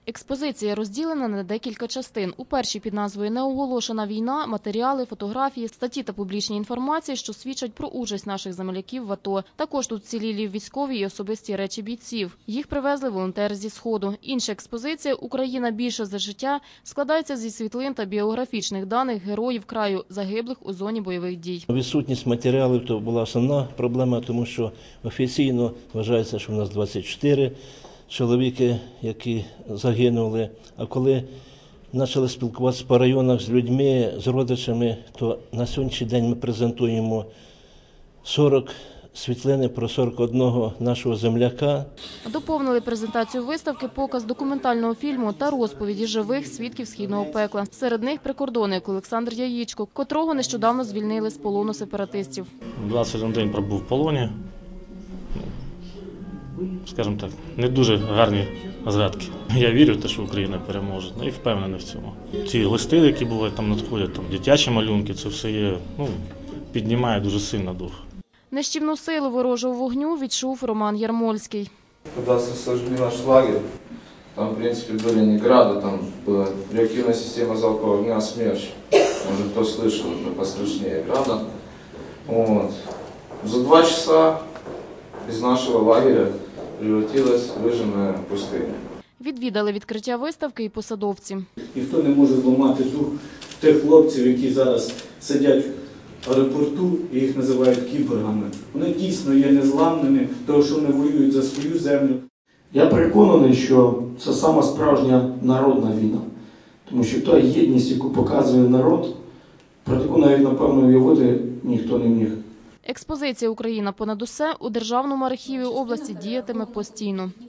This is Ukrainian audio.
Експозиція розділена на декілька частин. У першій під назвою «Неоголошена війна» – матеріали, фотографії, статті та публічні інформації, що свідчать про участь наших земляків в АТО. Також тут вцілілі військові і особисті речі бійців. Їх привезли волонтери зі Сходу. Інша експозиція «Україна більше за життя» складається зі світлин та біографічних даних героїв краю, загиблих у зоні бойових дій. Відсутність матеріалів – то була основна проблема, тому що офіційно вважається, що в нас 24 чоловіки, які загинули. А коли почали спілкуватися по районах з людьми, з родичами, то на сьогоднішній день ми презентуємо 40 світлини про 41 нашого земляка. Доповнили презентацію виставки показ документального фільму та розповіді живих свідків східного пекла. Серед них прикордонник Олександр Яєчко, котрого нещодавно звільнили з полону сеператистів. 21 день пробув в полоні. Скажімо так, не дуже гарні згадки. Я вірю в те, що Україна переможе, і впевнений в цьому. Ці листи, які бувають там надходять, дитячі малюнки, це все є, піднімає дуже сильно дух. Нищівну силу ворожого вогню відчув Роман Ярмольський. Коли сожгли наш лагерь, там, в принципі, були не гради, там була реактивна система залпового огня «Смерч». Може, хто слышал, это пострашнее града. Вот. За 2 часа из нашего лагеря превратилась в выжженную пустыню. Відвідали відкриття виставки і посадовці. Ніхто не може зламати дух тих хлопців, які зараз сидять в аеропорту і їх називають кіборгами. Вони дійсно є незламними, тому що вони воюють за свою землю. Я переконаний, що це сама справжня народна війна. Тому що та єдність, яку показує народ, про таку навіть, напевно, уявити ніхто не міг. Експозиція «Україна понад усе» у Державному архіві області діятиме постійно.